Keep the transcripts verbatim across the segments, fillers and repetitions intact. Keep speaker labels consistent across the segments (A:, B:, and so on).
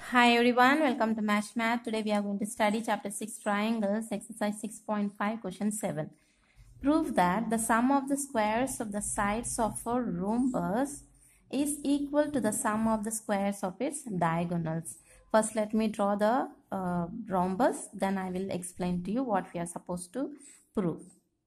A: Hi everyone, welcome to Mash Math. Today we are going to study chapter six triangles, exercise six point five, question seven. Prove that the sum of the squares of the sides of a rhombus is equal to the sum of the squares of its diagonals. First let me draw the uh, rhombus, then I will explain to you what we are supposed to prove.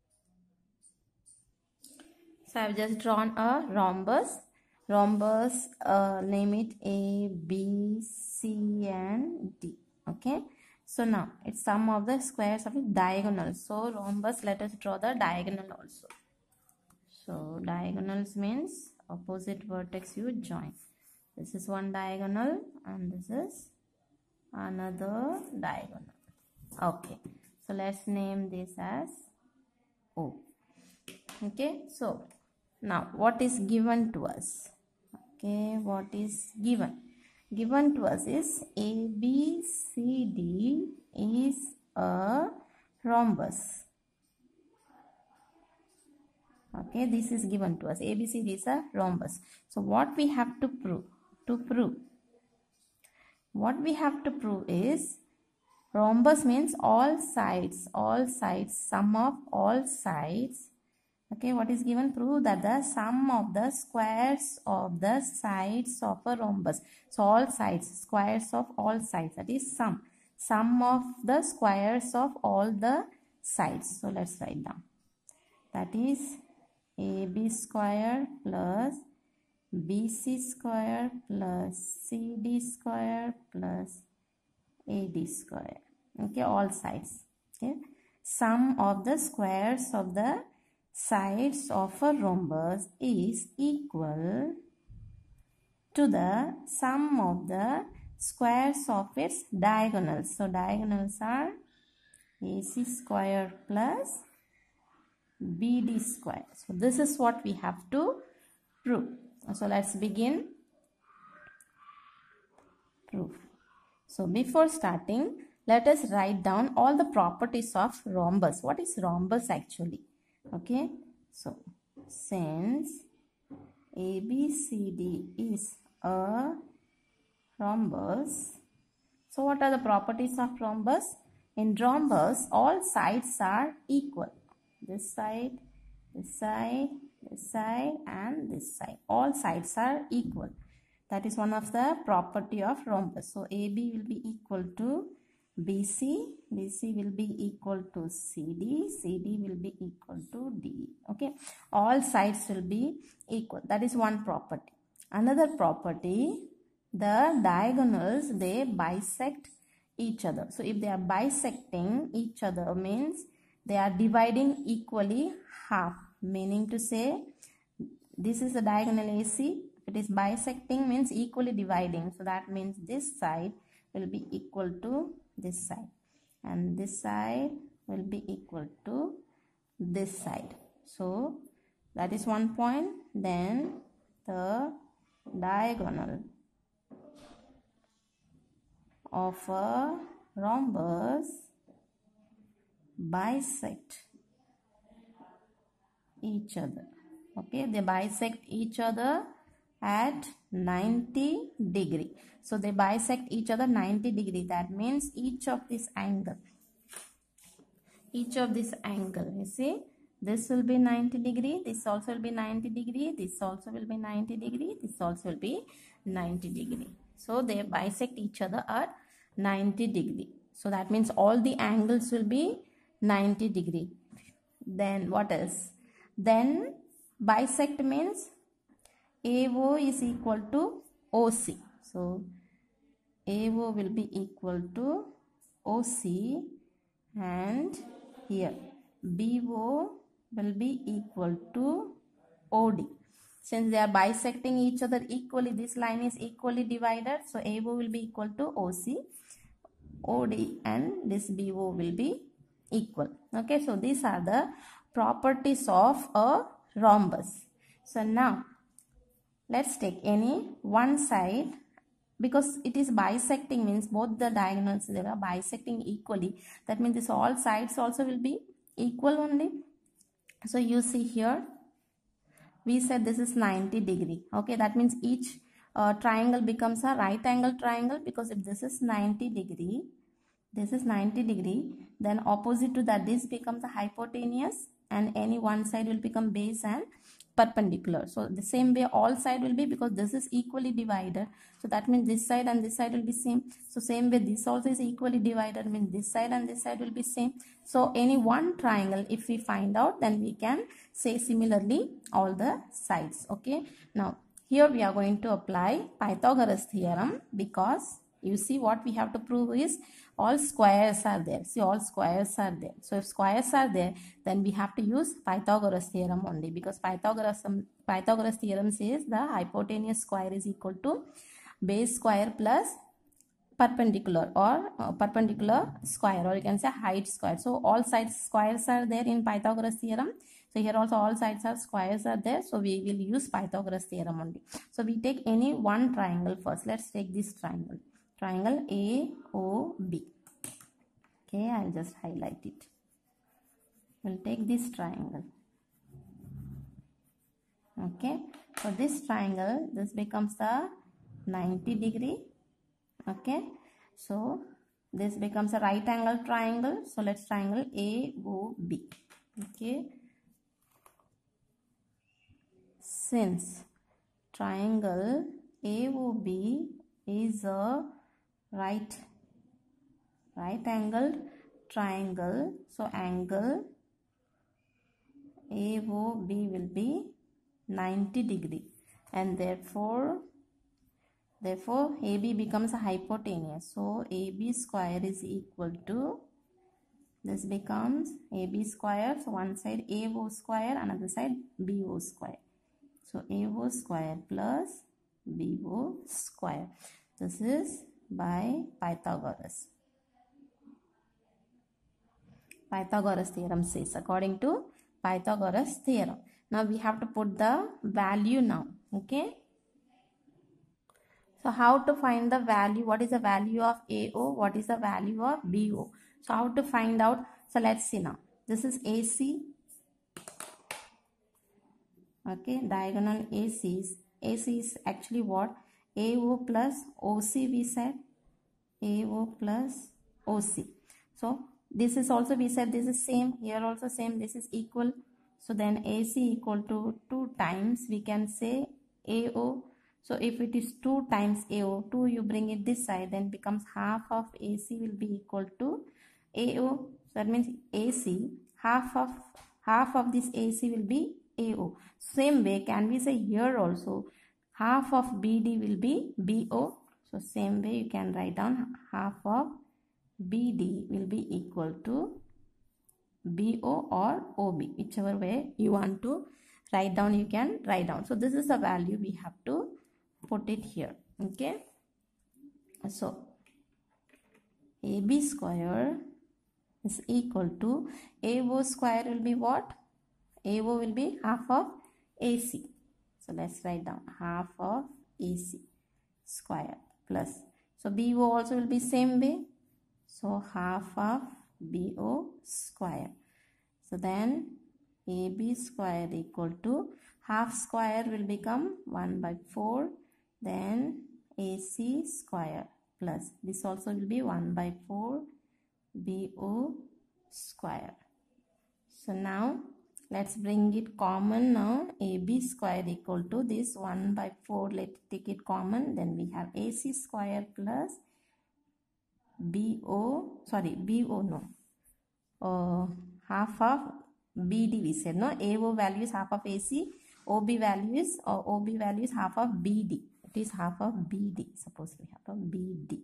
A: So I have just drawn a rhombus. Rhombus, uh, name it A, B, C and D. Okay. So now it's sum of the squares of its diagonals. So rhombus, let us draw the diagonal also. So diagonals means opposite vertex you join. This is one diagonal and this is another diagonal. Okay. So let's name this as O. Okay. So now what is given to us? Okay, what is given? Given to us is A B C D is a rhombus. Okay, this is given to us. A B C D is a rhombus. So what we have to prove? To prove. What we have to prove is rhombus means all sides, all sides, sum of all sides. Okay, what is given? Prove that the sum of the squares of the sides of a rhombus. So all sides, squares of all sides, that is sum. Sum of the squares of all the sides. So let's write down. That is A B square plus B C square plus C D square plus A D square. Okay, all sides. Okay, sum of the squares of the sides of a rhombus is equal to the sum of the squares of its diagonals. So diagonals are A C square plus B D square. So this is what we have to prove. So let's begin proof. So before starting, let us write down all the properties of rhombus. What is rhombus actually? Okay, so since A B C D is a rhombus, so what are the properties of rhombus? In rhombus, all sides are equal. This side, this side, this side and this side. All sides are equal. That is one of the property of rhombus. So A B will be equal to B C, B C will be equal to C D, C D will be equal to D E. Okay, all sides will be equal. That is one property. Another property, the diagonals, they bisect each other. So if they are bisecting each other means they are dividing equally half. Meaning to say, this is the diagonal A C. If it is bisecting means equally dividing. So that means this side will be equal to this side and this side will be equal to this side. So that is one point. Then the diagonal of a rhombus bisect each other. Okay, they bisect each other at ninety degree. So they bisect each other ninety degree. That means each of this angle, each of this angle, you see, this will be ninety degree, this also will be ninety degree, this also will be ninety degree, this also will be ninety degree. So they bisect each other at ninety degree. So that means all the angles will be ninety degree. Then what else? Then bisect means A O is equal to O C. So A O will be equal to O C and here B O will be equal to O D. Since they are bisecting each other equally, this line is equally divided. So A O will be equal to O C, O D and this B O will be equal. Okay, so these are the properties of a rhombus. So now let's take any one side, because it is bisecting means both the diagonals they are bisecting equally. That means this all sides also will be equal only. So you see here, we said this is ninety degree. Okay, that means each uh, triangle becomes a right angle triangle, because if this is ninety degree, this is ninety degree, then opposite to that this becomes a hypotenuse, and any one side will become base and perpendicular. So the same way all side will be, because this is equally divided, so that means this side and this side will be same. So same way this also is equally divided, means this side and this side will be same. So any one triangle if we find out, then we can say similarly all the sides. Okay, now here we are going to apply Pythagoras theorem, because you see what we have to prove is all squares are there. See, all squares are there. So if squares are there, then we have to use Pythagoras theorem only, because Pythagoras um, Pythagoras theorem says the hypotenuse square is equal to base square plus perpendicular, or uh, perpendicular square, or you can say height square. So all sides squares are there in Pythagoras theorem. So here also all sides are squares are there. So we will use Pythagoras theorem only. So we take any one triangle first. Let's take this triangle. Triangle A O B. Okay, I'll just highlight it. We'll take this triangle. Okay, for this triangle, this becomes a ninety degree. Okay, so this becomes a right angle triangle. So let's triangle A O B. Okay, since triangle A O B is a right right angled triangle, so angle A O B will be ninety degree, and therefore therefore A B becomes a hypotenuse. So A B square is equal to, this becomes A B square, so one side A O square, another side B O square. So A O square plus B O square. This is by Pythagoras. Pythagoras theorem says, according to Pythagoras theorem. Now we have to put the value now. Okay. So how to find the value? What is the value of A O? What is the value of B O? So how to find out? So let's see now. This is A C. Okay. Diagonal A C is, A C is actually what? A O plus O C we said. A O plus O C. So this is also, we said this is same. Here also same. This is equal. So then A C equal to two times, we can say A O. So if it is two times A O, two you bring it this side, then becomes half of A C will be equal to A O. So that means A C, half of half of this A C will be A O. Same way can we say here also half of B D will be B O. So same way you can write down half of B D will be equal to B O or O B, whichever way you want to write down, you can write down. So this is the value we have to put it here. Okay, so A B square is equal to A O square will be what? A O will be half of A C. So let's write down half of A C square plus, so B O also will be same way. So half of B O square. So then A B square equal to half square will become one by four. Then A C square plus this also will be one by four B O square. So now let's bring it common now. A B square equal to this one by four. Let's take it common. Then we have A C square plus B O, sorry, B O no. Uh, half of B D we said, no? A O value is half of A C. O B value is, or O B value is half of B D. It is half of B D. Suppose we have of B D.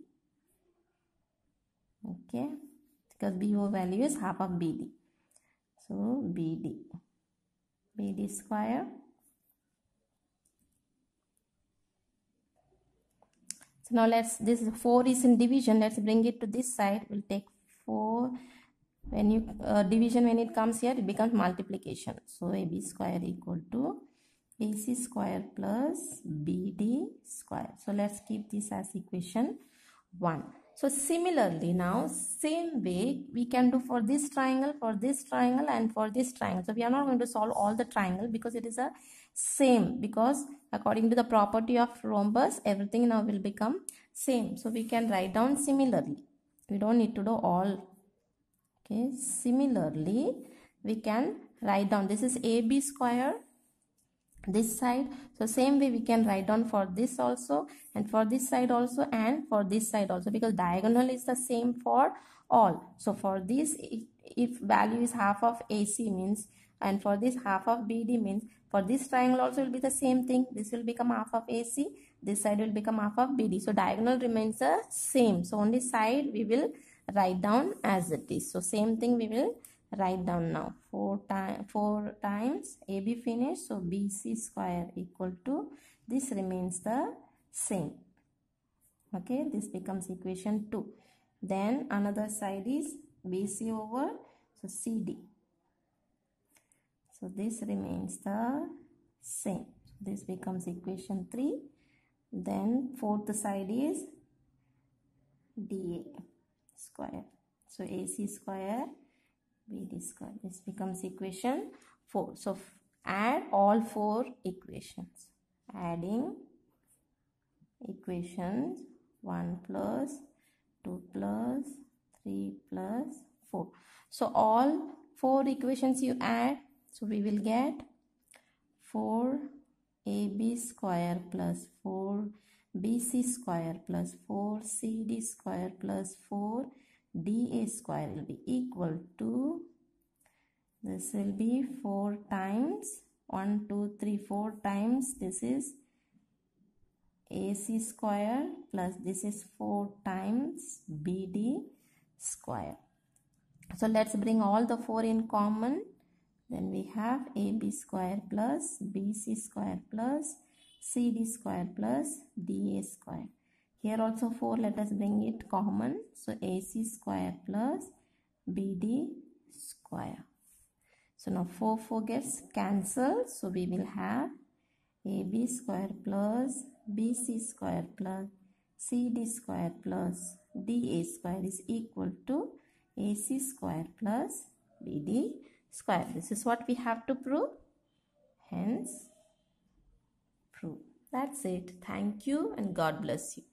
A: Okay. Because B O value is half of B D. So B D. B D square. So now let's, this four is in division. Let's bring it to this side. We'll take four. When you uh, division, when it comes here, it becomes multiplication. So A B square equal to A C square plus B D square. So let's keep this as equation one. So similarly now, same way we can do for this triangle, for this triangle and for this triangle. So we are not going to solve all the triangle because it is a same, because according to the property of rhombus, everything now will become same. So we can write down similarly. We don't need to do all. Okay, similarly, we can write down, this is A B square, this side. So same way we can write down for this also, and for this side also, and for this side also, because diagonal is the same for all. So for this, if value is half of A C means, and for this half of B D means, for this triangle also will be the same thing. This will become half of A C, this side will become half of B D. So diagonal remains the same. So only side we will write down as it is. So same thing we will write down now. four times four times A B finished, so B C square equal to, this remains the same. Okay, this becomes equation two. Then another side is B C over, so C D. So this remains the same. This becomes equation three. Then fourth side is D A square. So A C square, B D square. This becomes equation four. So add all four equations. Adding equations one plus two plus three plus four. So all four equations you add. So we will get four A B square plus four B C square plus four C D square plus four D A square will be equal to, this will be four times one, two, three, four times, this is A C square plus this is four times B D square. So let's bring all the four in common. Then we have A B square plus B C square plus C D square plus D A square. Here also four, let us bring it common. So A C square plus B D square. So now four, four gets cancelled. So we will have A B square plus B C square plus C D square plus D A square is equal to A C square plus B D square. This is what we have to prove. Hence, prove. That's it. Thank you and God bless you.